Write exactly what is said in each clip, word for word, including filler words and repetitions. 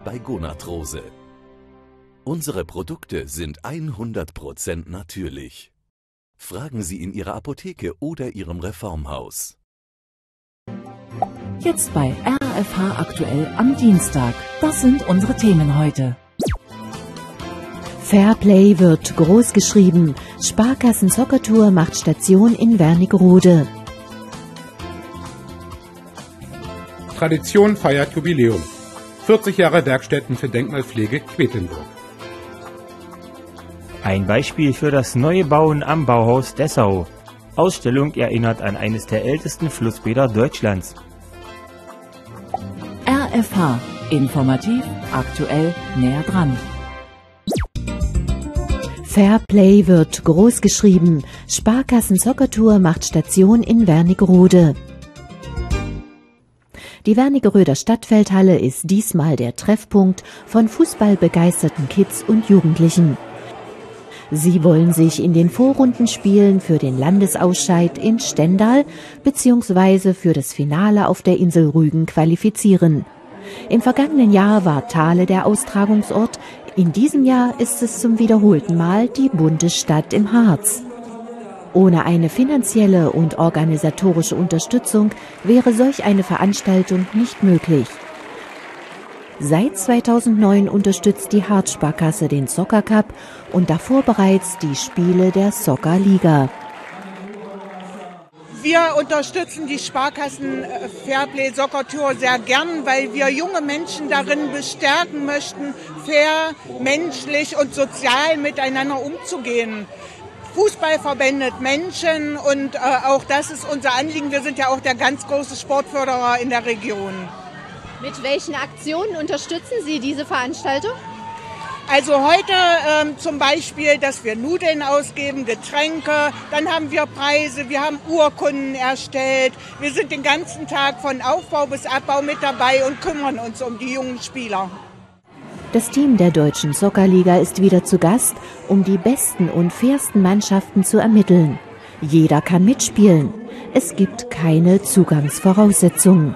bei Gonatrose. Unsere Produkte sind hundert Prozent natürlich. Fragen Sie in Ihrer Apotheke oder Ihrem Reformhaus. Jetzt bei R F H aktuell am Dienstag. Das sind unsere Themen heute. Fairplay wird groß geschrieben. Sparkassen Soccer-Tour macht Station in Wernigerode. Tradition feiert Jubiläum. vierzig Jahre Werkstätten für Denkmalpflege Quedlinburg. Ein Beispiel für das neue Bauen am Bauhaus Dessau. Ausstellung erinnert an eines der ältesten Flussbäder Deutschlands. R F H. Informativ, aktuell, näher dran. Fairplay wird groß geschrieben. Sparkassen Soccer-Tour macht Station in Wernigerode. Die Wernigeröder Stadtfeldhalle ist diesmal der Treffpunkt von fußballbegeisterten Kids und Jugendlichen. Sie wollen sich in den Vorrundenspielen für den Landesausscheid in Stendal bzw. für das Finale auf der Insel Rügen qualifizieren. Im vergangenen Jahr war Thale der Austragungsort, in diesem Jahr ist es zum wiederholten Mal die Bundesstadt im Harz. Ohne eine finanzielle und organisatorische Unterstützung wäre solch eine Veranstaltung nicht möglich. Seit zweitausendneun unterstützt die Harzsparkasse den Soccer Cup und davor bereits die Spiele der Soccer Liga. Wir unterstützen die Sparkassen Fairplay Soccer Tour sehr gern, weil wir junge Menschen darin bestärken möchten, fair, menschlich und sozial miteinander umzugehen. Fußball verbindet Menschen und äh, auch das ist unser Anliegen. Wir sind ja auch der ganz große Sportförderer in der Region. Mit welchen Aktionen unterstützen Sie diese Veranstaltung? Also heute ähm, zum Beispiel, dass wir Nudeln ausgeben, Getränke, dann haben wir Preise, wir haben Urkunden erstellt. Wir sind den ganzen Tag von Aufbau bis Abbau mit dabei und kümmern uns um die jungen Spieler. Das Team der Deutschen Soccerliga ist wieder zu Gast, um die besten und fairsten Mannschaften zu ermitteln. Jeder kann mitspielen. Es gibt keine Zugangsvoraussetzungen.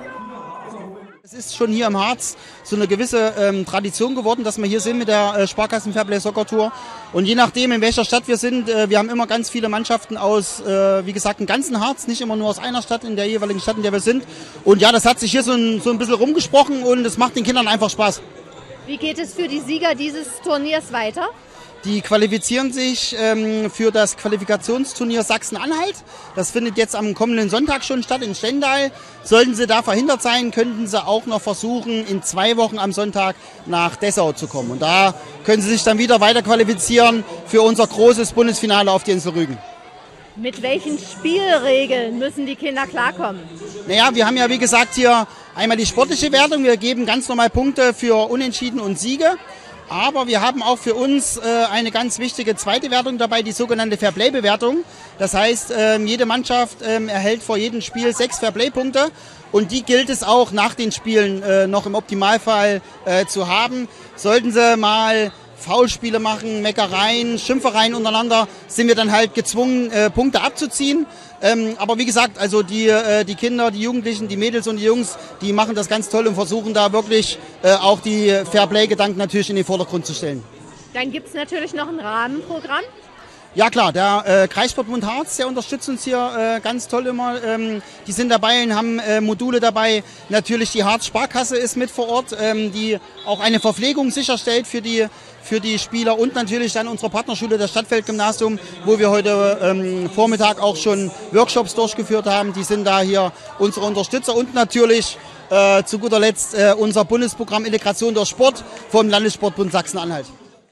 Es ist schon hier im Harz so eine gewisse ähm, Tradition geworden, dass wir hier sind mit der äh, Sparkassen Fairplay Soccer Tour. Und je nachdem, in welcher Stadt wir sind, äh, wir haben immer ganz viele Mannschaften aus, äh, wie gesagt, dem ganzen Harz, nicht immer nur aus einer Stadt, in der jeweiligen Stadt, in der wir sind. Und ja, das hat sich hier so ein, so ein bisschen rumgesprochen und es macht den Kindern einfach Spaß. Wie geht es für die Sieger dieses Turniers weiter? Die qualifizieren sich ähm, für das Qualifikationsturnier Sachsen-Anhalt. Das findet jetzt am kommenden Sonntag schon statt in Stendal. Sollten sie da verhindert sein, könnten sie auch noch versuchen, in zwei Wochen am Sonntag nach Dessau zu kommen. Und da können sie sich dann wieder weiter qualifizieren für unser großes Bundesfinale auf die Insel Rügen. Mit welchen Spielregeln müssen die Kinder klarkommen? Naja, wir haben ja wie gesagt hier einmal die sportliche Wertung. Wir geben ganz normal Punkte für Unentschieden und Siege. Aber wir haben auch für uns äh, eine ganz wichtige zweite Wertung dabei, die sogenannte Fairplay-Bewertung. Das heißt, ähm, jede Mannschaft ähm, erhält vor jedem Spiel sechs Fairplay-Punkte und die gilt es auch nach den Spielen äh, noch im Optimalfall äh, zu haben. Sollten sie mal Foulspiele machen, Meckereien, Schimpfereien untereinander, sind wir dann halt gezwungen, äh, Punkte abzuziehen. Ähm, aber wie gesagt, also die, äh, die Kinder, die Jugendlichen, die Mädels und die Jungs, die machen das ganz toll und versuchen da wirklich äh, auch die Fairplay-Gedanken natürlich in den Vordergrund zu stellen. Dann gibt es natürlich noch ein Rahmenprogramm. Ja klar, der äh, Kreissportbund Harz, der unterstützt uns hier äh, ganz toll immer. Ähm, die sind dabei und haben äh, Module dabei. Natürlich die Harz Sparkasse ist mit vor Ort, ähm, die auch eine Verpflegung sicherstellt für die für die Spieler und natürlich dann unsere Partnerschule, das Stadtfeldgymnasium, wo wir heute ähm, Vormittag auch schon Workshops durchgeführt haben. Die sind da hier unsere Unterstützer und natürlich äh, zu guter Letzt äh, unser Bundesprogramm Integration durch Sport vom Landessportbund Sachsen-Anhalt.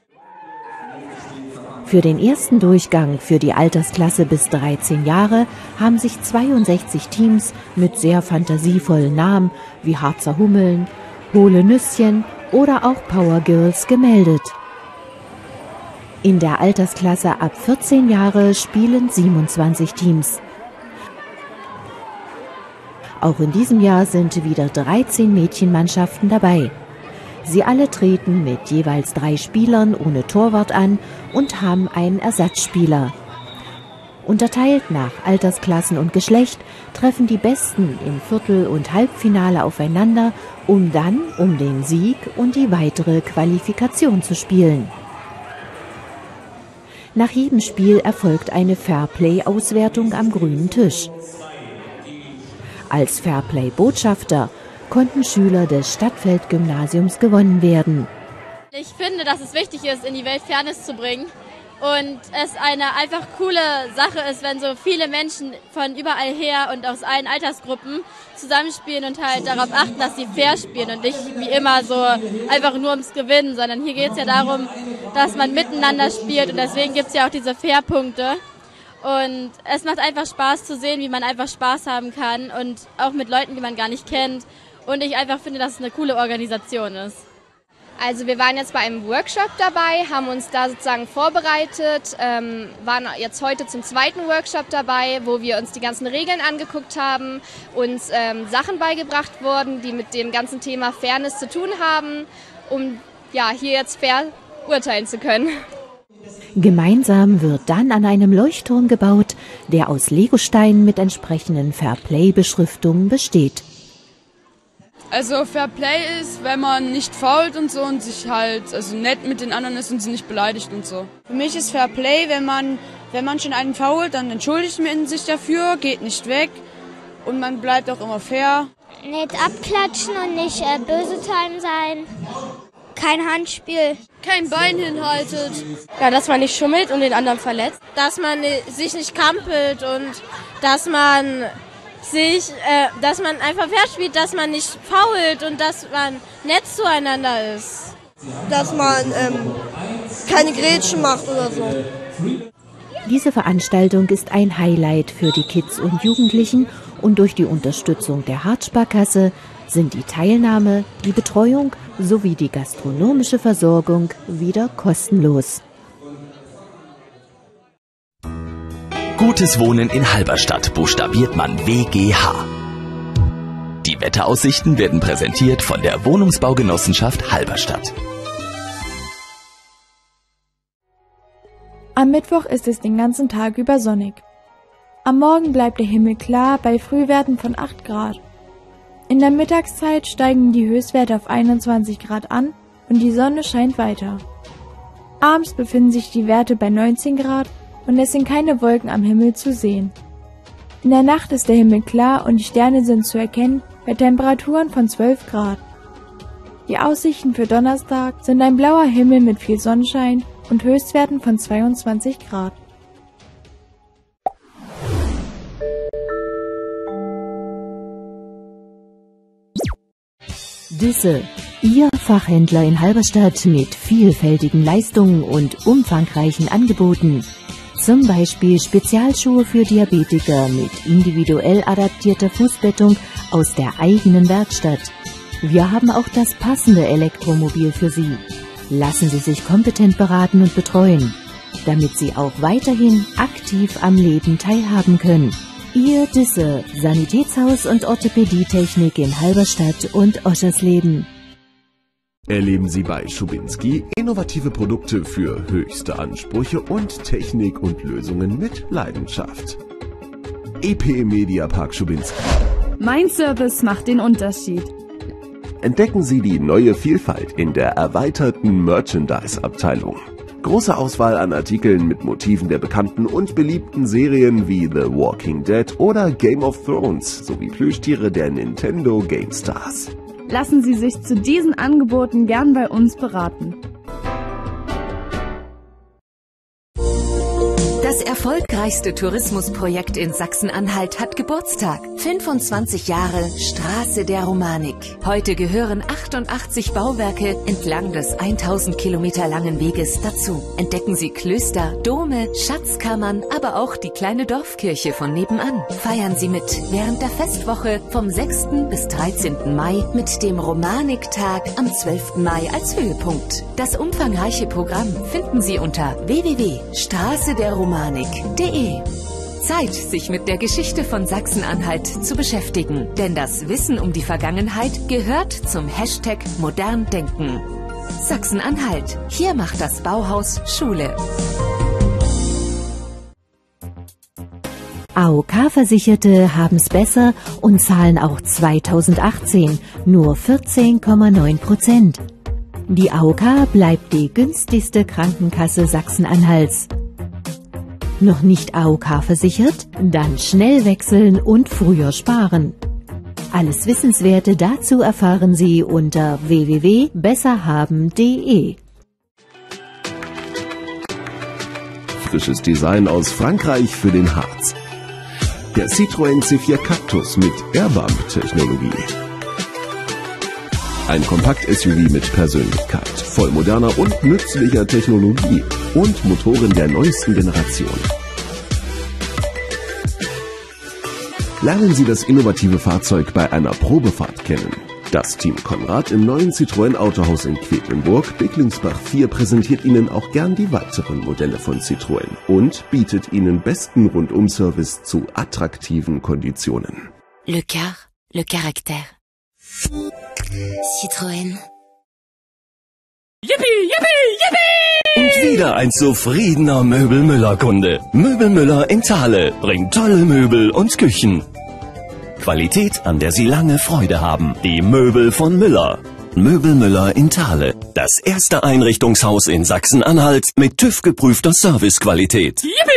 Für den ersten Durchgang für die Altersklasse bis dreizehn Jahre haben sich zweiundsechzig Teams mit sehr fantasievollen Namen wie Harzer Hummeln, Hohle Nüsschen oder auch Power Girls gemeldet. In der Altersklasse ab vierzehn Jahre spielen siebenundzwanzig Teams. Auch in diesem Jahr sind wieder dreizehn Mädchenmannschaften dabei. Sie alle treten mit jeweils drei Spielern ohne Torwart an und haben einen Ersatzspieler. Unterteilt nach Altersklassen und Geschlecht treffen die Besten im Viertel- und Halbfinale aufeinander, um dann um den Sieg und die weitere Qualifikation zu spielen. Nach jedem Spiel erfolgt eine Fairplay-Auswertung am grünen Tisch. Als Fairplay-Botschafter konnten Schüler des Stadtfeld-Gymnasiums gewonnen werden. Ich finde, dass es wichtig ist, in die Welt Fairness zu bringen und es eine einfach coole Sache ist, wenn so viele Menschen von überall her und aus allen Altersgruppen zusammenspielen und halt darauf achten, dass sie fair spielen und nicht wie immer so einfach nur ums Gewinnen, sondern hier geht es ja darum, dass man miteinander spielt und deswegen gibt es ja auch diese Fairpunkte. Und es macht einfach Spaß zu sehen, wie man einfach Spaß haben kann und auch mit Leuten, die man gar nicht kennt. Und ich einfach finde, dass es eine coole Organisation ist. Also wir waren jetzt bei einem Workshop dabei, haben uns da sozusagen vorbereitet, ähm, waren jetzt heute zum zweiten Workshop dabei, wo wir uns die ganzen Regeln angeguckt haben, uns ähm, Sachen beigebracht wurden, die mit dem ganzen Thema Fairness zu tun haben, um ja hier jetzt fair urteilen zu können. Gemeinsam wird dann an einem Leuchtturm gebaut, der aus Legosteinen mit entsprechenden Fairplay-Beschriftungen besteht. Also Fairplay ist, wenn man nicht fault und so und sich halt also nett mit den anderen ist und sie nicht beleidigt und so. Für mich ist Fairplay, wenn man, wenn man schon einen fault, dann entschuldigt man sich dafür, geht nicht weg und man bleibt auch immer fair. Nicht abklatschen und nicht äh, böse zu einem sein. Kein Handspiel. Kein Bein hinhaltet. Ja, dass man nicht schummelt und den anderen verletzt. Dass man sich nicht kampelt und dass man sich, äh, dass man einfach fair spielt, dass man nicht fault und dass man nett zueinander ist. Dass man ähm, keine Grätschen macht oder so. Diese Veranstaltung ist ein Highlight für die Kids und Jugendlichen und durch die Unterstützung der Harz-Sparkasse sind die Teilnahme, die Betreuung sowie die gastronomische Versorgung wieder kostenlos. Gutes Wohnen in Halberstadt buchstabiert man W G H. Die Wetteraussichten werden präsentiert von der Wohnungsbaugenossenschaft Halberstadt. Am Mittwoch ist es den ganzen Tag über sonnig. Am Morgen bleibt der Himmel klar bei Frühwerten von acht Grad. In der Mittagszeit steigen die Höchstwerte auf einundzwanzig Grad an und die Sonne scheint weiter. Abends befinden sich die Werte bei neunzehn Grad und es sind keine Wolken am Himmel zu sehen. In der Nacht ist der Himmel klar und die Sterne sind zu erkennen bei Temperaturen von zwölf Grad. Die Aussichten für Donnerstag sind ein blauer Himmel mit viel Sonnenschein und Höchstwerten von zweiundzwanzig Grad. Disse, Ihr Fachhändler in Halberstadt mit vielfältigen Leistungen und umfangreichen Angeboten. Zum Beispiel Spezialschuhe für Diabetiker mit individuell adaptierter Fußbettung aus der eigenen Werkstatt. Wir haben auch das passende Elektromobil für Sie. Lassen Sie sich kompetent beraten und betreuen, damit Sie auch weiterhin aktiv am Leben teilhaben können. Ihr Disse, Sanitätshaus und Orthopädietechnik in Halberstadt und Oschersleben. Erleben Sie bei Schubinski innovative Produkte für höchste Ansprüche und Technik und Lösungen mit Leidenschaft. E P Mediapark Schubinski. Mein Service macht den Unterschied. Entdecken Sie die neue Vielfalt in der erweiterten Merchandise-Abteilung. Große Auswahl an Artikeln mit Motiven der bekannten und beliebten Serien wie The Walking Dead oder Game of Thrones sowie Plüschtiere der Nintendo GameStars. Lassen Sie sich zu diesen Angeboten gern bei uns beraten. Das erfolgreichste Tourismusprojekt in Sachsen-Anhalt hat Geburtstag. fünfundzwanzig Jahre Straße der Romanik. Heute gehören achtundachtzig Bauwerke entlang des tausend Kilometer langen Weges dazu. Entdecken Sie Klöster, Dome, Schatzkammern, aber auch die kleine Dorfkirche von nebenan. Feiern Sie mit während der Festwoche vom sechsten bis dreizehnten Mai mit dem Romaniktag am zwölften Mai als Höhepunkt. Das umfangreiche Programm finden Sie unter w w w punkt straße der romanik punkt de. Zeit, sich mit der Geschichte von Sachsen-Anhalt zu beschäftigen. Denn das Wissen um die Vergangenheit gehört zum Hashtag Modern Denken. Sachsen-Anhalt. Hier macht das Bauhaus Schule. A O K-Versicherte haben's besser und zahlen auch zweitausendachtzehn nur vierzehn Komma neun Prozent. Die A O K bleibt die günstigste Krankenkasse Sachsen-Anhalts. Noch nicht A O K versichert? Dann schnell wechseln und früher sparen. Alles Wissenswerte dazu erfahren Sie unter w w w punkt besser haben punkt de. Frisches Design aus Frankreich für den Harz. Der Citroën C vier Cactus mit Airbump-Technologie. Ein Kompakt-S U V mit Persönlichkeit, voll moderner und nützlicher Technologie und Motoren der neuesten Generation. Lernen Sie das innovative Fahrzeug bei einer Probefahrt kennen. Das Team Konrad im neuen Citroën Autohaus in Quedlinburg, Bicklingsbach vier präsentiert Ihnen auch gern die weiteren Modelle von Citroën und bietet Ihnen besten Rundum-Service zu attraktiven Konditionen. Le car, le caractère. Citroën. Yippie, yippie, yippie! Und wieder ein zufriedener Möbelmüller-Kunde. Möbelmüller in Thale bringt tolle Möbel und Küchen. Qualität, an der Sie lange Freude haben. Die Möbel von Müller. Möbelmüller in Thale. Das erste Einrichtungshaus in Sachsen-Anhalt mit TÜV-geprüfter Servicequalität.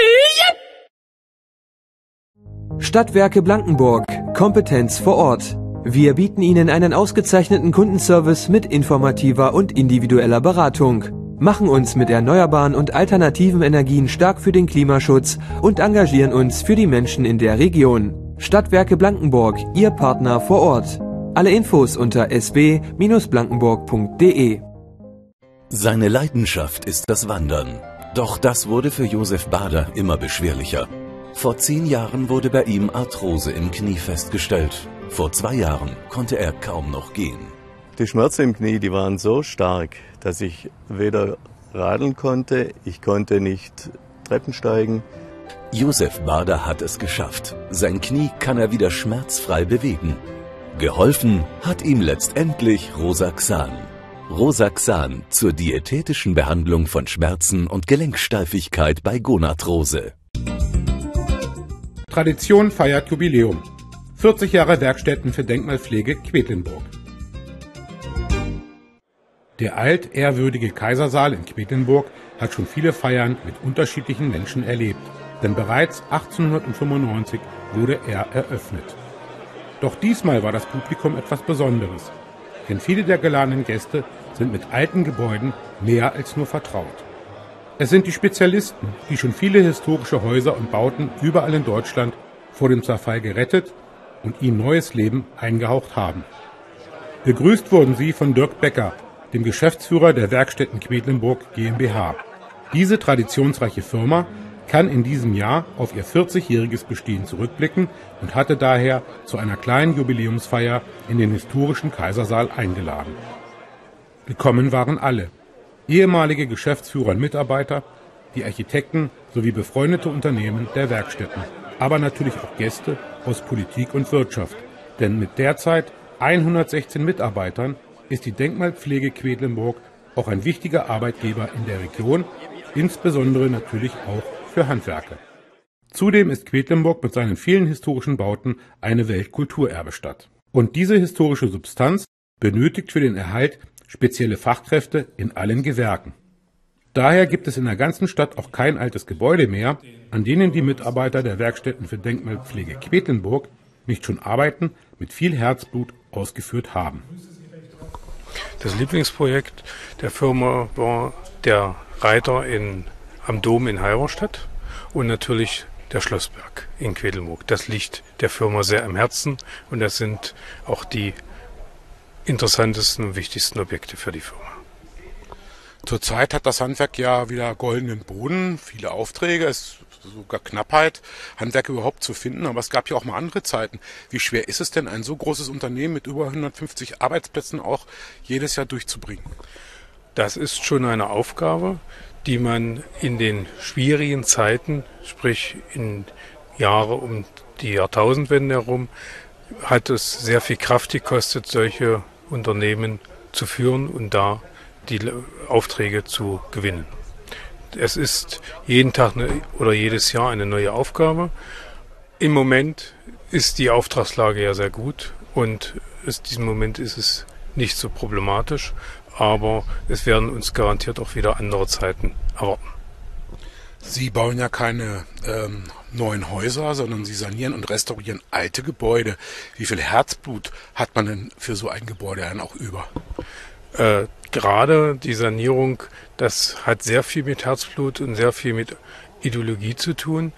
Stadtwerke Blankenburg. Kompetenz vor Ort. Wir bieten Ihnen einen ausgezeichneten Kundenservice mit informativer und individueller Beratung, machen uns mit erneuerbaren und alternativen Energien stark für den Klimaschutz und engagieren uns für die Menschen in der Region. Stadtwerke Blankenburg, Ihr Partner vor Ort. Alle Infos unter s b Bindestrich blankenburg punkt de. Seine Leidenschaft ist das Wandern. Doch das wurde für Josef Bader immer beschwerlicher. Vor zehn Jahren wurde bei ihm Arthrose im Knie festgestellt. Vor zwei Jahren konnte er kaum noch gehen. Die Schmerzen im Knie, die waren so stark, dass ich weder radeln konnte, ich konnte nicht Treppen steigen. Josef Bader hat es geschafft. Sein Knie kann er wieder schmerzfrei bewegen. Geholfen hat ihm letztendlich Rosaxan. Rosaxan zur diätetischen Behandlung von Schmerzen und Gelenksteifigkeit bei Gonarthrose. Tradition feiert Jubiläum. vierzig Jahre Werkstätten für Denkmalpflege Quedlinburg. Der altehrwürdige Kaisersaal in Quedlinburg hat schon viele Feiern mit unterschiedlichen Menschen erlebt, denn bereits achtzehnhundertfünfundneunzig wurde er eröffnet. Doch diesmal war das Publikum etwas Besonderes, denn viele der geladenen Gäste sind mit alten Gebäuden mehr als nur vertraut. Es sind die Spezialisten, die schon viele historische Häuser und Bauten überall in Deutschland vor dem Zerfall gerettet und ihnen neues Leben eingehaucht haben. Begrüßt wurden sie von Dirk Becker, dem Geschäftsführer der Werkstätten Quedlinburg GmbH. Diese traditionsreiche Firma kann in diesem Jahr auf ihr vierzigjähriges Bestehen zurückblicken und hatte daher zu einer kleinen Jubiläumsfeier in den historischen Kaisersaal eingeladen. Gekommen waren alle: ehemalige Geschäftsführer und Mitarbeiter, die Architekten sowie befreundete Unternehmen der Werkstätten, aber natürlich auch Gäste aus Politik und Wirtschaft, denn mit derzeit hundertsechzehn Mitarbeitern ist die Denkmalpflege Quedlinburg auch ein wichtiger Arbeitgeber in der Region, insbesondere natürlich auch für Handwerker. Zudem ist Quedlinburg mit seinen vielen historischen Bauten eine Weltkulturerbestadt. Und diese historische Substanz benötigt für den Erhalt spezielle Fachkräfte in allen Gewerken. Daher gibt es in der ganzen Stadt auch kein altes Gebäude mehr, an denen die Mitarbeiter der Werkstätten für Denkmalpflege Quedlinburg nicht schon Arbeiten mit viel Herzblut ausgeführt haben. Das Lieblingsprojekt der Firma war der Reiter in, am Dom in Halberstadt und natürlich der Schlossberg in Quedlinburg. Das liegt der Firma sehr am Herzen und das sind auch die interessantesten und wichtigsten Objekte für die Firma. Zurzeit hat das Handwerk ja wieder goldenen Boden, viele Aufträge, es ist sogar Knappheit, Handwerk überhaupt zu finden, aber es gab ja auch mal andere Zeiten. Wie schwer ist es denn, ein so großes Unternehmen mit über hundertfünfzig Arbeitsplätzen auch jedes Jahr durchzubringen? Das ist schon eine Aufgabe, die man in den schwierigen Zeiten, sprich in Jahre um die Jahrtausendwende herum, hat es sehr viel Kraft gekostet, solche Unternehmen zu führen und da die Aufträge zu gewinnen. Es ist jeden Tag eine, oder jedes Jahr eine neue Aufgabe Im Moment ist die Auftragslage ja sehr gut und in diesem Moment ist es nicht so problematisch, aber es werden uns garantiert auch wieder andere Zeiten erwarten. Sie bauen ja keine ähm, neuen Häuser, sondern Sie sanieren und restaurieren alte Gebäude. Wie viel Herzblut hat man denn für so ein Gebäude dann auch über? Äh, gerade die Sanierung, das hat sehr viel mit Herzblut und sehr viel mit Ideologie zu tun.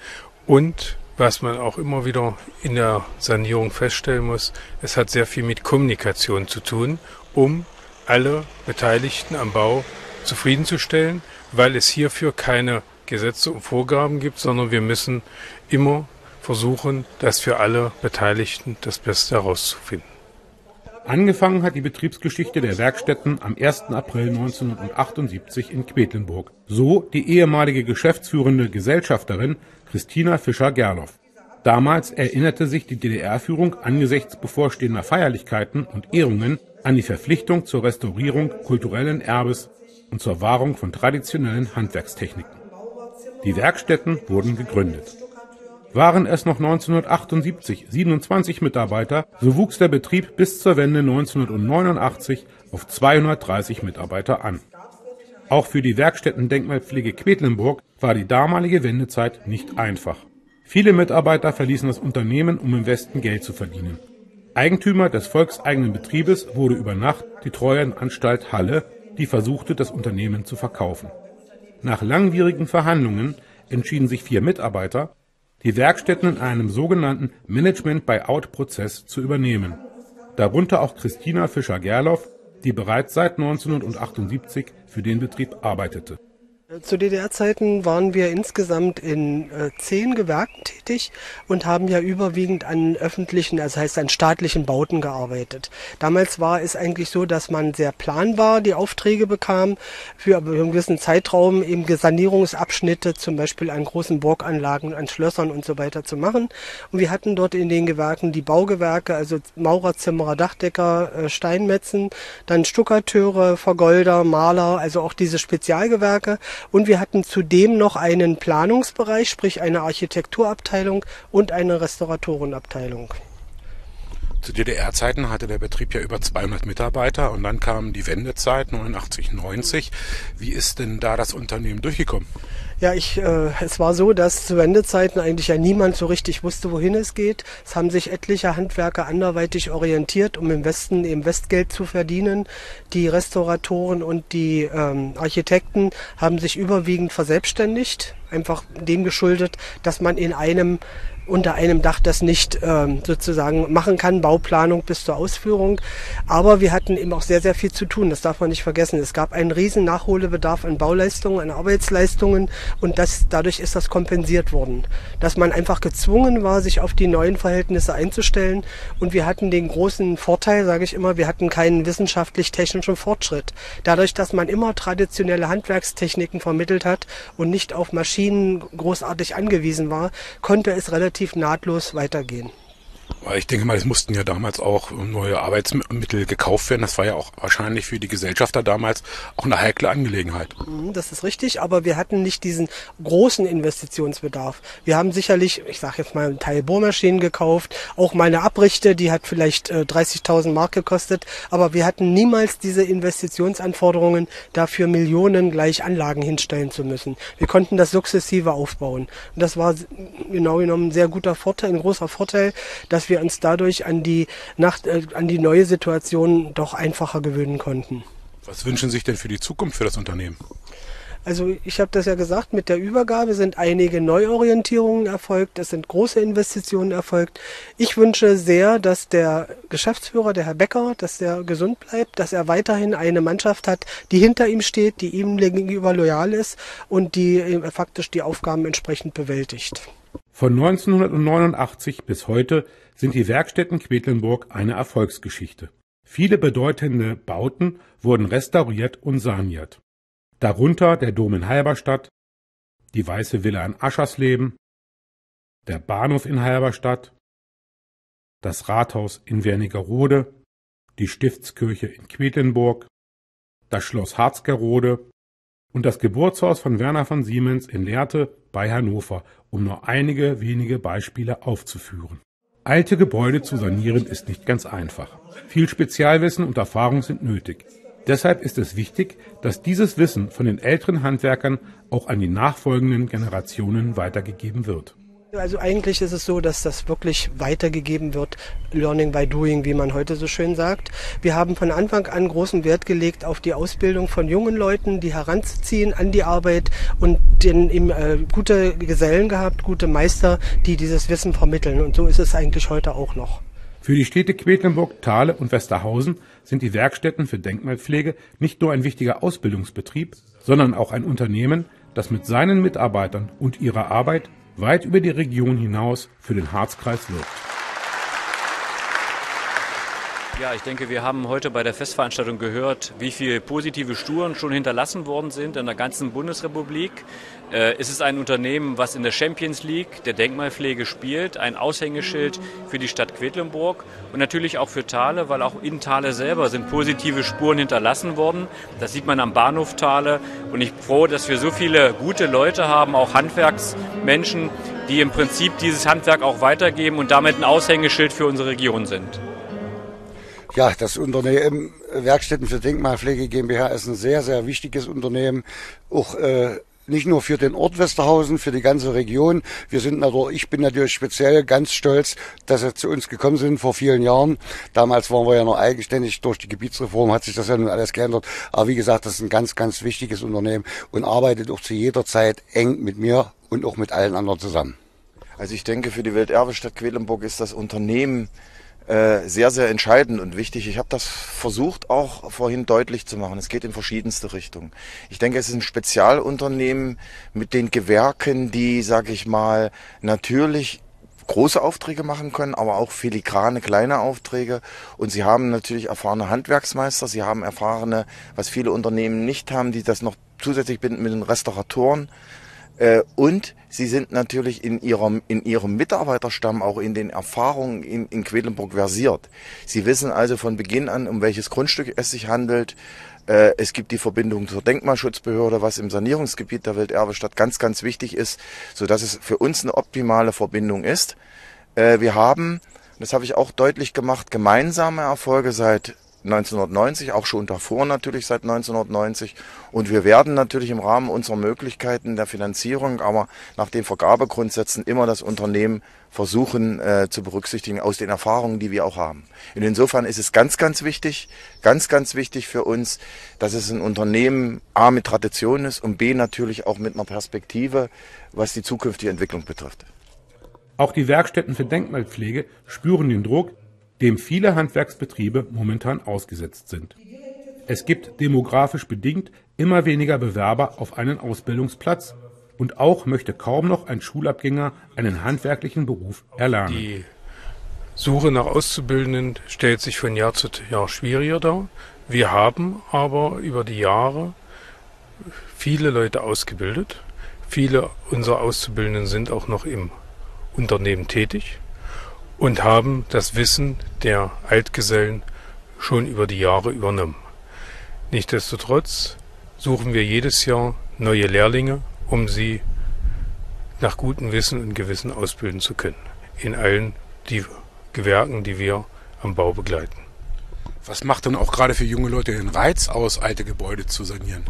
Und was man auch immer wieder in der Sanierung feststellen muss, es hat sehr viel mit Kommunikation zu tun, um alle Beteiligten am Bau zufriedenzustellen, weil es hierfür keine Gesetze und Vorgaben gibt, sondern wir müssen immer versuchen, das für alle Beteiligten das Beste herauszufinden. Angefangen hat die Betriebsgeschichte der Werkstätten am ersten April neunzehnhundertachtundsiebzig in Quedlinburg. So die ehemalige geschäftsführende Gesellschafterin Christina Fischer-Gerloff. Damals erinnerte sich die D D R-Führung angesichts bevorstehender Feierlichkeiten und Ehrungen an die Verpflichtung zur Restaurierung kulturellen Erbes und zur Wahrung von traditionellen Handwerkstechniken. Die Werkstätten wurden gegründet. Waren es noch neunzehnhundertachtundsiebzig siebenundzwanzig Mitarbeiter, so wuchs der Betrieb bis zur Wende neunzehnhundertneunundachtzig auf zweihundertdreißig Mitarbeiter an. Auch für die Werkstättendenkmalpflege Quedlinburg war die damalige Wendezeit nicht einfach. Viele Mitarbeiter verließen das Unternehmen, um im Westen Geld zu verdienen. Eigentümer des volkseigenen Betriebes wurde über Nacht die Treuhandanstalt Halle, die versuchte, das Unternehmen zu verkaufen. Nach langwierigen Verhandlungen entschieden sich vier Mitarbeiter, die Werkstätten in einem sogenannten Management-Buyout-Prozess zu übernehmen. Darunter auch Christina Fischer-Gerloff, die bereits seit neunzehnhundertachtundsiebzig für den Betrieb arbeitete. Zu D D R-Zeiten waren wir insgesamt in äh, zehn Gewerken tätig und haben ja überwiegend an öffentlichen, also heißt an staatlichen Bauten gearbeitet. Damals war es eigentlich so, dass man sehr planbar die Aufträge bekam, für einen gewissen Zeitraum eben Sanierungsabschnitte, zum Beispiel an großen Burganlagen, an Schlössern und so weiter zu machen. Und wir hatten dort in den Gewerken die Baugewerke, also Maurer, Zimmerer, Dachdecker, äh, Steinmetzen, dann Stuckateure, Vergolder, Maler, also auch diese Spezialgewerke. Und wir hatten zudem noch einen Planungsbereich, sprich eine Architekturabteilung und eine Restauratorenabteilung. Zu D D R-Zeiten hatte der Betrieb ja über zweihundert Mitarbeiter und dann kam die Wendezeit neunundachtzig neunzig. Wie ist denn da das Unternehmen durchgekommen? Ja, ich, äh, es war so, dass zu Wendezeiten eigentlich ja niemand so richtig wusste, wohin es geht. Es haben sich etliche Handwerker anderweitig orientiert, um im Westen eben Westgeld zu verdienen. Die Restauratoren und die ähm, Architekten haben sich überwiegend verselbstständigt, einfach dem geschuldet, dass man in einem unter einem Dach das nicht ähm, sozusagen machen kann, Bauplanung bis zur Ausführung. Aber wir hatten eben auch sehr, sehr viel zu tun, das darf man nicht vergessen. Es gab einen riesen Nachholbedarf an Bauleistungen, an Arbeitsleistungen und das, dadurch ist das kompensiert worden. Dass man einfach gezwungen war, sich auf die neuen Verhältnisse einzustellen und wir hatten den großen Vorteil, sage ich immer, wir hatten keinen wissenschaftlich-technischen Fortschritt. Dadurch, dass man immer traditionelle Handwerkstechniken vermittelt hat und nicht auf Maschinen großartig angewiesen war, konnte es relativ nahtlos weitergehen. Ich denke mal, es mussten ja damals auch neue Arbeitsmittel gekauft werden. Das war ja auch wahrscheinlich für die Gesellschafter damals auch eine heikle Angelegenheit. Das ist richtig, aber wir hatten nicht diesen großen Investitionsbedarf. Wir haben sicherlich, ich sage jetzt mal, einen Teil Bohrmaschinen gekauft, auch mal eine Abrichte, die hat vielleicht äh, dreißigtausend Mark gekostet, aber wir hatten niemals diese Investitionsanforderungen, dafür Millionen gleich Anlagen hinstellen zu müssen. Wir konnten das sukzessive aufbauen. Und das war genau genommen ein sehr guter Vorteil, ein großer Vorteil, dass wir uns dadurch an die, Nacht, äh, an die neue Situation doch einfacher gewöhnen konnten. Was wünschen Sie sich denn für die Zukunft für das Unternehmen? Also ich habe das ja gesagt, mit der Übergabe sind einige Neuorientierungen erfolgt, es sind große Investitionen erfolgt. Ich wünsche sehr, dass der Geschäftsführer, der Herr Becker, dass der gesund bleibt, dass er weiterhin eine Mannschaft hat, die hinter ihm steht, die ihm gegenüber loyal ist und die äh, faktisch die Aufgaben entsprechend bewältigt. Von neunzehnhundertneunundachtzig bis heute sind die Werkstätten Quedlinburg eine Erfolgsgeschichte. Viele bedeutende Bauten wurden restauriert und saniert. Darunter der Dom in Halberstadt, die Weiße Villa in Aschersleben, der Bahnhof in Halberstadt, das Rathaus in Wernigerode, die Stiftskirche in Quedlinburg, das Schloss Harzgerode, und das Geburtshaus von Werner von Siemens in Lehrte bei Hannover, um nur einige wenige Beispiele aufzuführen. Alte Gebäude zu sanieren ist nicht ganz einfach. Viel Spezialwissen und Erfahrung sind nötig. Deshalb ist es wichtig, dass dieses Wissen von den älteren Handwerkern auch an die nachfolgenden Generationen weitergegeben wird. Also eigentlich ist es so, dass das wirklich weitergegeben wird, Learning by Doing, wie man heute so schön sagt. Wir haben von Anfang an großen Wert gelegt auf die Ausbildung von jungen Leuten, die heranzuziehen an die Arbeit und den, eben, äh, gute Gesellen gehabt, gute Meister, die dieses Wissen vermitteln. Und so ist es eigentlich heute auch noch. Für die Städte Quedlinburg, Thale und Westerhausen sind die Werkstätten für Denkmalpflege nicht nur ein wichtiger Ausbildungsbetrieb, sondern auch ein Unternehmen, das mit seinen Mitarbeitern und ihrer Arbeit weit über die Region hinaus für den Harzkreis wirkt. Ja, ich denke, wir haben heute bei der Festveranstaltung gehört, wie viele positive Spuren schon hinterlassen worden sind in der ganzen Bundesrepublik. Äh, es ist ein Unternehmen, was in der Champions League der Denkmalpflege spielt, ein Aushängeschild für die Stadt Quedlinburg und natürlich auch für Thale, weil auch in Thale selber sind positive Spuren hinterlassen worden. Das sieht man am Bahnhof Thale und ich bin froh, dass wir so viele gute Leute haben, auch Handwerksmenschen, die im Prinzip dieses Handwerk auch weitergeben und damit ein Aushängeschild für unsere Region sind. Ja, das Unternehmen Werkstätten für Denkmalpflege GmbH ist ein sehr, sehr wichtiges Unternehmen, auch äh, nicht nur für den Ort Westerhausen, für die ganze Region. Wir sind natürlich, ich bin natürlich speziell ganz stolz, dass sie zu uns gekommen sind vor vielen Jahren. Damals waren wir ja noch eigenständig, durch die Gebietsreform hat sich das ja nun alles geändert. Aber wie gesagt, das ist ein ganz, ganz wichtiges Unternehmen und arbeitet auch zu jeder Zeit eng mit mir und auch mit allen anderen zusammen. Also ich denke, für die Welterbestadt Quedlinburg ist das Unternehmen sehr, sehr entscheidend und wichtig. Ich habe das versucht auch vorhin deutlich zu machen. Es geht in verschiedenste Richtungen. Ich denke, es ist ein Spezialunternehmen mit den Gewerken, die, sage ich mal, natürlich große Aufträge machen können, aber auch filigrane kleine Aufträge. Und sie haben natürlich erfahrene Handwerksmeister, sie haben erfahrene, was viele Unternehmen nicht haben, die das noch zusätzlich binden mit den Restauratoren. Und sie sind natürlich in ihrem, in ihrem Mitarbeiterstamm auch in den Erfahrungen in, in Quedlinburg versiert. Sie wissen also von Beginn an, um welches Grundstück es sich handelt. Es gibt die Verbindung zur Denkmalschutzbehörde, was im Sanierungsgebiet der Welterbestadt ganz, ganz wichtig ist, sodass es für uns eine optimale Verbindung ist. Wir haben, das habe ich auch deutlich gemacht, gemeinsame Erfolge seit neunzehnhundertneunzig, auch schon davor natürlich seit neunzehnhundertneunzig. Und wir werden natürlich im Rahmen unserer Möglichkeiten der Finanzierung, aber nach den Vergabegrundsätzen immer das Unternehmen versuchen äh, zu berücksichtigen aus den Erfahrungen, die wir auch haben. Und insofern ist es ganz, ganz wichtig, ganz, ganz wichtig für uns, dass es ein Unternehmen A mit Tradition ist und B natürlich auch mit einer Perspektive, was die zukünftige Entwicklung betrifft. Auch die Werkstätten für Denkmalpflege spüren den Druck, dem viele Handwerksbetriebe momentan ausgesetzt sind. Es gibt demografisch bedingt immer weniger Bewerber auf einen Ausbildungsplatz und auch möchte kaum noch ein Schulabgänger einen handwerklichen Beruf erlernen. Die Suche nach Auszubildenden stellt sich von Jahr zu Jahr schwieriger dar. Wir haben aber über die Jahre viele Leute ausgebildet. Viele unserer Auszubildenden sind auch noch im Unternehmen tätig und haben das Wissen der Altgesellen schon über die Jahre übernommen. Nichtsdestotrotz suchen wir jedes Jahr neue Lehrlinge, um sie nach gutem Wissen und Gewissen ausbilden zu können, in allen die Gewerken, die wir am Bau begleiten. Was macht denn auch gerade für junge Leute den Reiz aus, alte Gebäude zu sanieren?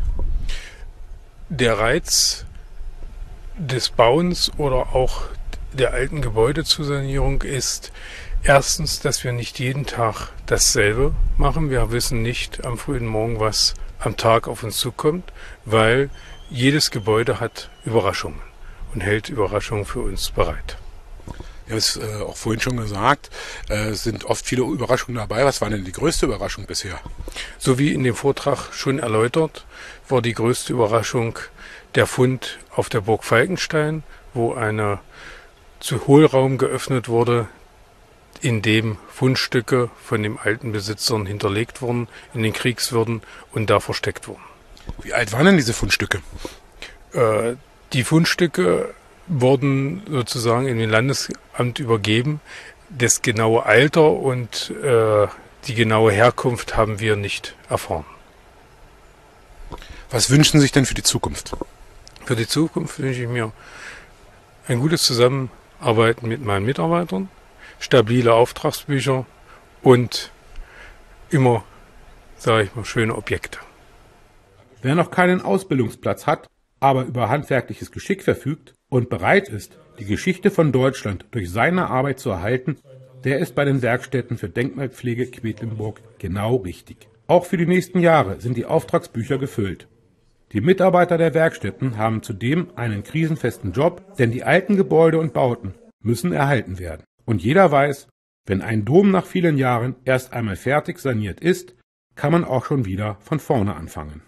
Der Reiz des Bauens oder auch der alten Gebäude zur Sanierung ist erstens, dass wir nicht jeden Tag dasselbe machen. Wir wissen nicht am frühen Morgen, was am Tag auf uns zukommt, weil jedes Gebäude hat Überraschungen und hält Überraschungen für uns bereit. Ja, es ist äh, auch vorhin schon gesagt, äh, sind oft viele Überraschungen dabei. Was war denn die größte Überraschung bisher? So wie in dem Vortrag schon erläutert, war die größte Überraschung der Fund auf der Burg Falkenstein, wo eine zu Hohlraum geöffnet wurde, in dem Fundstücke von den alten Besitzern hinterlegt wurden, in den Kriegswürden und da versteckt wurden. Wie alt waren denn diese Fundstücke? Äh, die Fundstücke wurden sozusagen in den Landesamt übergeben. Das genaue Alter und äh, die genaue Herkunft haben wir nicht erfahren. Was wünschen Sie sich denn für die Zukunft? Für die Zukunft wünsche ich mir ein gutes Zusammenarbeiten mit meinen Mitarbeitern, stabile Auftragsbücher und immer, sage ich mal, schöne Objekte. Wer noch keinen Ausbildungsplatz hat, aber über handwerkliches Geschick verfügt und bereit ist, die Geschichte von Deutschland durch seine Arbeit zu erhalten, der ist bei den Werkstätten für Denkmalpflege Quedlinburg genau richtig. Auch für die nächsten Jahre sind die Auftragsbücher gefüllt. Die Mitarbeiter der Werkstätten haben zudem einen krisenfesten Job, denn die alten Gebäude und Bauten müssen erhalten werden. Und jeder weiß, wenn ein Dom nach vielen Jahren erst einmal fertig saniert ist, kann man auch schon wieder von vorne anfangen.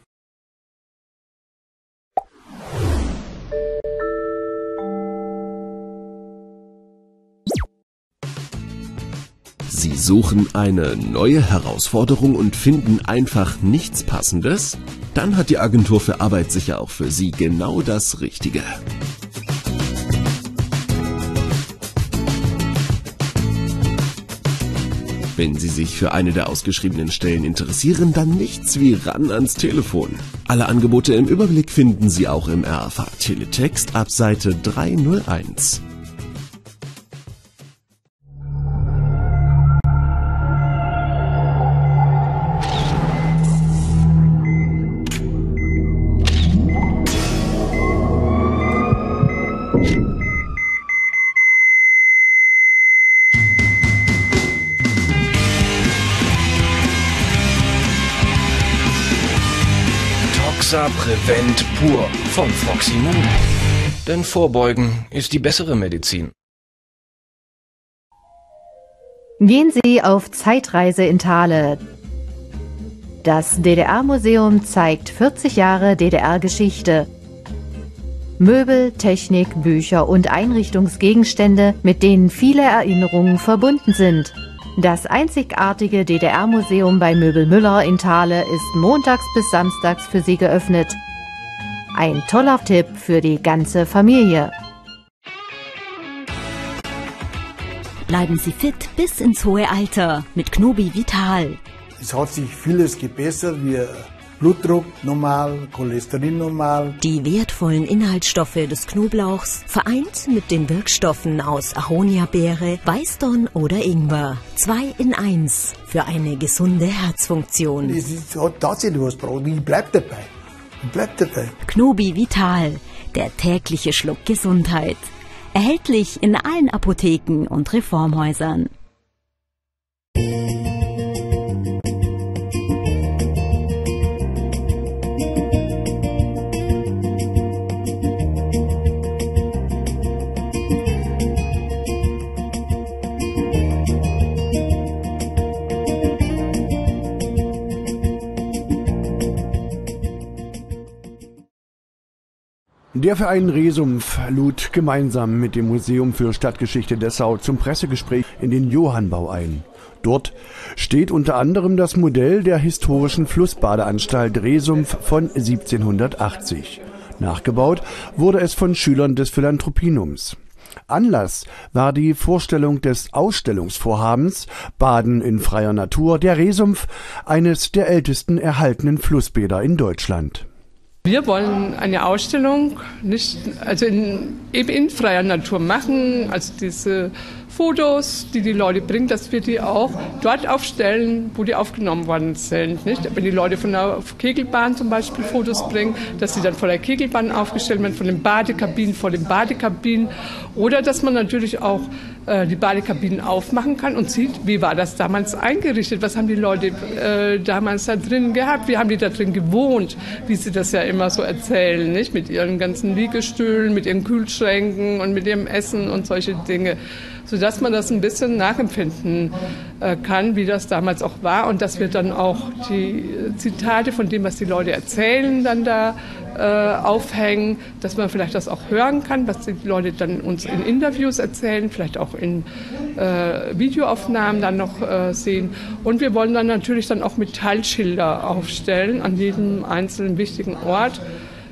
Sie suchen eine neue Herausforderung und finden einfach nichts Passendes? Dann hat die Agentur für Arbeit sicher auch für Sie genau das Richtige. Wenn Sie sich für eine der ausgeschriebenen Stellen interessieren, dann nichts wie ran ans Telefon. Alle Angebote im Überblick finden Sie auch im R A V Teletext ab Seite dreihunderteins. Prevent pur von Foxy Moon. Denn Vorbeugen ist die bessere Medizin. Gehen Sie auf Zeitreise in Thale. Das D D R-Museum zeigt vierzig Jahre D D R-Geschichte. Möbel, Technik, Bücher und Einrichtungsgegenstände, mit denen viele Erinnerungen verbunden sind. Das einzigartige D D R-Museum bei Möbel Müller in Thale ist montags bis samstags für Sie geöffnet. Ein toller Tipp für die ganze Familie. Bleiben Sie fit bis ins hohe Alter mit Knobi Vital. Es hat sich vieles gebessert, wie Blutdruck normal, Cholesterin normal. Die wertvollen Inhaltsstoffe des Knoblauchs vereint mit den Wirkstoffen aus Ahornbeere, Weißdorn oder Ingwer. Zwei in eins für eine gesunde Herzfunktion. Es ist, hat tatsächlich was gebraucht. Ich bleib dabei. Ich bleib dabei. Knobi Vital, der tägliche Schluck Gesundheit. Erhältlich in allen Apotheken und Reformhäusern. Der Verein Resumpf lud gemeinsam mit dem Museum für Stadtgeschichte Dessau zum Pressegespräch in den Johannbau ein. Dort steht unter anderem das Modell der historischen Flussbadeanstalt Resumpf von siebzehnhundertachtzig. Nachgebaut wurde es von Schülern des Philanthropienums. Anlass war die Vorstellung des Ausstellungsvorhabens Baden in freier Natur der Resumpf, eines der ältesten erhaltenen Flussbäder in Deutschland. Wir wollen eine Ausstellung nicht, also in, eben in freier Natur machen, also diese Fotos, die die Leute bringen, dass wir die auch dort aufstellen, wo die aufgenommen worden sind. Nicht? Wenn die Leute von der Kegelbahn zum Beispiel Fotos bringen, dass sie dann vor der Kegelbahn aufgestellt werden, von den Badekabinen vor den Badekabinen. Oder dass man natürlich auch äh, die Badekabinen aufmachen kann und sieht, wie war das damals eingerichtet, was haben die Leute äh, damals da drin gehabt, wie haben die da drin gewohnt, wie sie das ja immer so erzählen, nicht? Mit ihren ganzen Liegestühlen, mit ihren Kühlschränken und mit ihrem Essen und solche Dinge. Sodass man das ein bisschen nachempfinden äh, kann, wie das damals auch war und dass wir dann auch die Zitate von dem, was die Leute erzählen, dann da äh, aufhängen, dass man vielleicht das auch hören kann, was die Leute dann uns in Interviews erzählen, vielleicht auch in äh, Videoaufnahmen dann noch äh, sehen. Und wir wollen dann natürlich dann auch Metallschilder aufstellen an jedem einzelnen wichtigen Ort.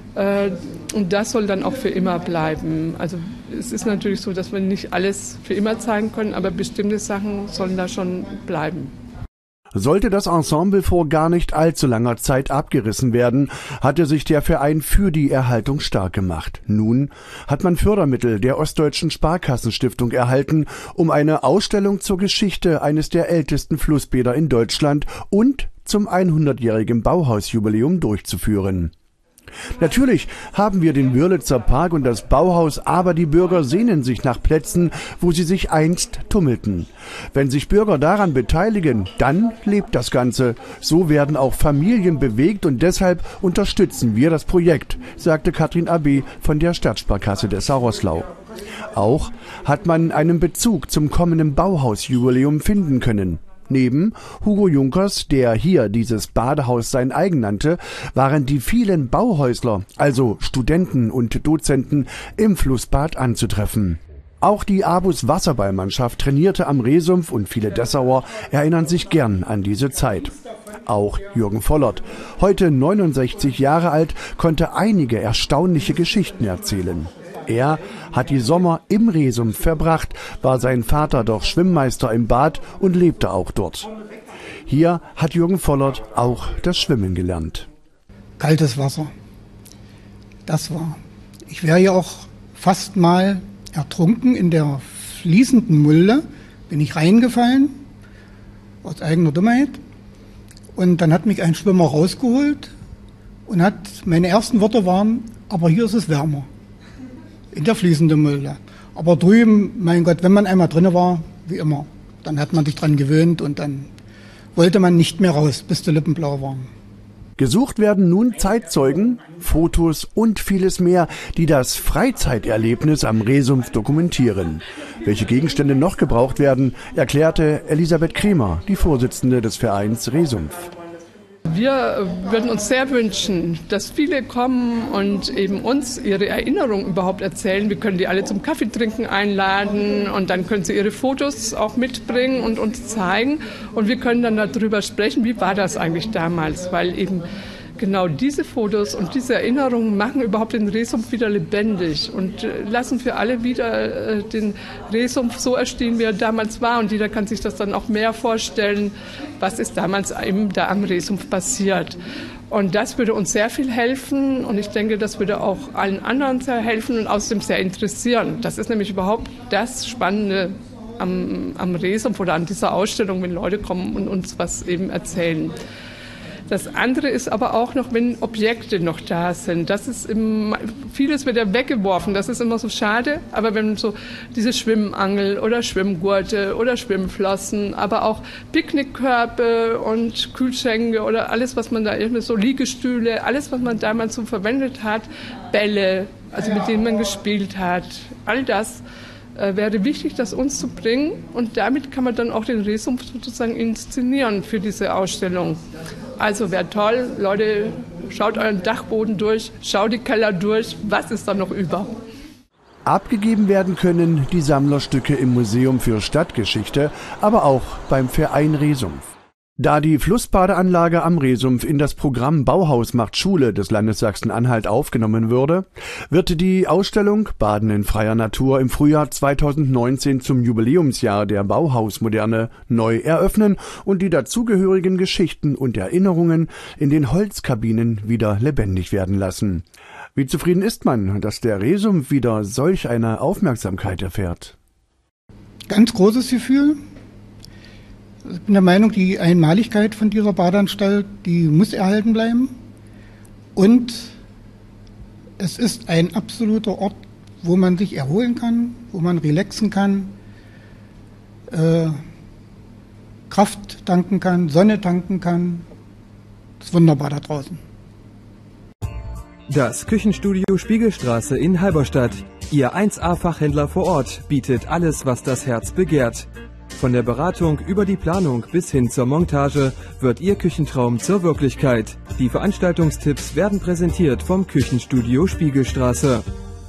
Und das soll dann auch für immer bleiben. Also es ist natürlich so, dass wir nicht alles für immer zeigen können, aber bestimmte Sachen sollen da schon bleiben. Sollte das Ensemble vor gar nicht allzu langer Zeit abgerissen werden, hatte sich der Verein für die Erhaltung stark gemacht. Nun hat man Fördermittel der Ostdeutschen Sparkassenstiftung erhalten, um eine Ausstellung zur Geschichte eines der ältesten Flussbäder in Deutschland und zum hundertjährigen Bauhausjubiläum durchzuführen. Natürlich haben wir den Wörlitzer Park und das Bauhaus, aber die Bürger sehnen sich nach Plätzen, wo sie sich einst tummelten. Wenn sich Bürger daran beteiligen, dann lebt das Ganze. So werden auch Familien bewegt und deshalb unterstützen wir das Projekt, sagte Katrin Abbé von der Stadtsparkasse Dessau-Roßlau. Auch hat man einen Bezug zum kommenden Bauhausjubiläum finden können. Neben Hugo Junkers, der hier dieses Badehaus sein eigen nannte, waren die vielen Bauhäusler, also Studenten und Dozenten, im Flussbad anzutreffen. Auch die Abus Wasserballmannschaft trainierte am Rehsumpf und viele Dessauer erinnern sich gern an diese Zeit. Auch Jürgen Vollert, heute neunundsechzig Jahre alt, konnte einige erstaunliche Geschichten erzählen. Er hat die Sommer im Rehsumpf verbracht, war sein Vater doch Schwimmmeister im Bad und lebte auch dort. Hier hat Jürgen Vollert auch das Schwimmen gelernt. Kaltes Wasser, das war. Ich wäre ja auch fast mal ertrunken in der fließenden Mulde, bin ich reingefallen, aus eigener Dummheit. Und dann hat mich ein Schwimmer rausgeholt und hat, meine ersten Worte waren, aber hier ist es wärmer. In der fließenden Mulde. Aber drüben, mein Gott, wenn man einmal drin war, wie immer, dann hat man sich dran gewöhnt und dann wollte man nicht mehr raus, bis die Lippen blau waren. Gesucht werden nun Zeitzeugen, Fotos und vieles mehr, die das Freizeiterlebnis am Rehsumpf dokumentieren. Welche Gegenstände noch gebraucht werden, erklärte Elisabeth Kremer, die Vorsitzende des Vereins Rehsumpf. Wir würden uns sehr wünschen, dass viele kommen und eben uns ihre Erinnerungen überhaupt erzählen. Wir können die alle zum Kaffeetrinken einladen und dann können sie ihre Fotos auch mitbringen und uns zeigen. Und wir können dann darüber sprechen, wie war das eigentlich damals, weil eben genau diese Fotos und diese Erinnerungen machen überhaupt den Rehsumpf wieder lebendig und lassen für alle wieder den Rehsumpf so erstehen, wie er damals war. Und jeder kann sich das dann auch mehr vorstellen, was ist damals eben da am Rehsumpf passiert. Und das würde uns sehr viel helfen und ich denke, das würde auch allen anderen sehr helfen und außerdem sehr interessieren. Das ist nämlich überhaupt das Spannende am, am Rehsumpf oder an dieser Ausstellung, wenn Leute kommen und uns was eben erzählen. Das andere ist aber auch noch, wenn Objekte noch da sind. Das ist im, vieles wird ja weggeworfen, das ist immer so schade. Aber wenn so diese Schwimmangel oder Schwimmgurte oder Schwimmflossen, aber auch Picknickkörbe und Kühlschränke oder alles, was man da irgendwie so Liegestühle, alles, was man damals so verwendet hat, Bälle, also mit denen man gespielt hat, all das äh, wäre wichtig, das uns zu bringen. Und damit kann man dann auch den Rehsumpf sozusagen inszenieren für diese Ausstellung. Also wäre toll, Leute, schaut euren Dachboden durch, schaut die Keller durch, was ist da noch über? Abgegeben werden können die Sammlerstücke im Museum für Stadtgeschichte, aber auch beim Verein Rehsumpf. Da die Flussbadeanlage am Rehsumpf in das Programm Bauhaus macht Schule des Landes Sachsen-Anhalt aufgenommen würde, wird die Ausstellung Baden in freier Natur im Frühjahr zweitausendneunzehn zum Jubiläumsjahr der Bauhausmoderne neu eröffnen und die dazugehörigen Geschichten und Erinnerungen in den Holzkabinen wieder lebendig werden lassen. Wie zufrieden ist man, dass der Rehsumpf wieder solch eine Aufmerksamkeit erfährt? Ganz großes Gefühl. Ich bin der Meinung, die Einmaligkeit von dieser Badeanstalt, die muss erhalten bleiben. Und es ist ein absoluter Ort, wo man sich erholen kann, wo man relaxen kann, äh, Kraft tanken kann, Sonne tanken kann. Das ist wunderbar da draußen. Das Küchenstudio Spiegelstraße in Halberstadt. Ihr eins A-Fachhändler vor Ort bietet alles, was das Herz begehrt. Von der Beratung über die Planung bis hin zur Montage wird Ihr Küchentraum zur Wirklichkeit. Die Veranstaltungstipps werden präsentiert vom Küchenstudio Spiegelstraße.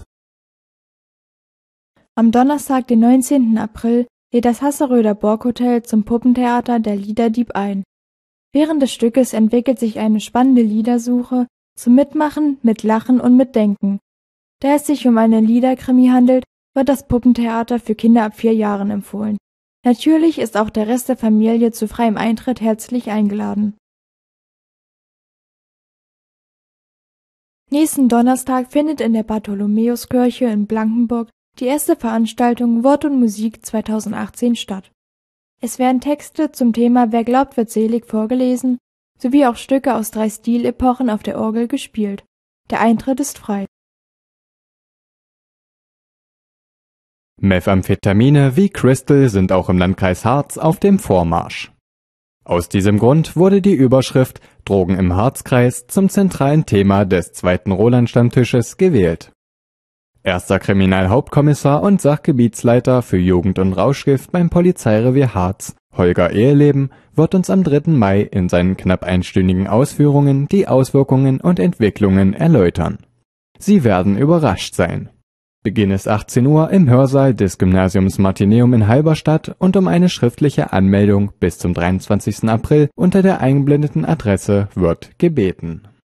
Am Donnerstag, den neunzehnten April, lädt das Hasseröder Burghotel zum Puppentheater Der Liederdieb ein. Während des Stückes entwickelt sich eine spannende Liedersuche zum Mitmachen, Mitlachen und Mitdenken. Da es sich um eine Liederkrimi handelt, wird das Puppentheater für Kinder ab vier Jahren empfohlen. Natürlich ist auch der Rest der Familie zu freiem Eintritt herzlich eingeladen. Nächsten Donnerstag findet in der Bartholomäuskirche in Blankenburg die erste Veranstaltung Wort und Musik zweitausendachtzehn statt. Es werden Texte zum Thema Wer glaubt, wird selig vorgelesen, sowie auch Stücke aus drei Stilepochen auf der Orgel gespielt. Der Eintritt ist frei. Methamphetamine wie Crystal sind auch im Landkreis Harz auf dem Vormarsch. Aus diesem Grund wurde die Überschrift Drogen im Harzkreis zum zentralen Thema des zweiten Roland-Stammtisches gewählt. Erster Kriminalhauptkommissar und Sachgebietsleiter für Jugend- und Rauschgift beim Polizeirevier Harz, Holger Eheleben, wird uns am dritten Mai in seinen knapp einstündigen Ausführungen die Auswirkungen und Entwicklungen erläutern. Sie werden überrascht sein. Beginn ist achtzehn Uhr im Hörsaal des Gymnasiums Martineum in Halberstadt und um eine schriftliche Anmeldung bis zum dreiundzwanzigsten April unter der eingeblendeten Adresse wird gebeten.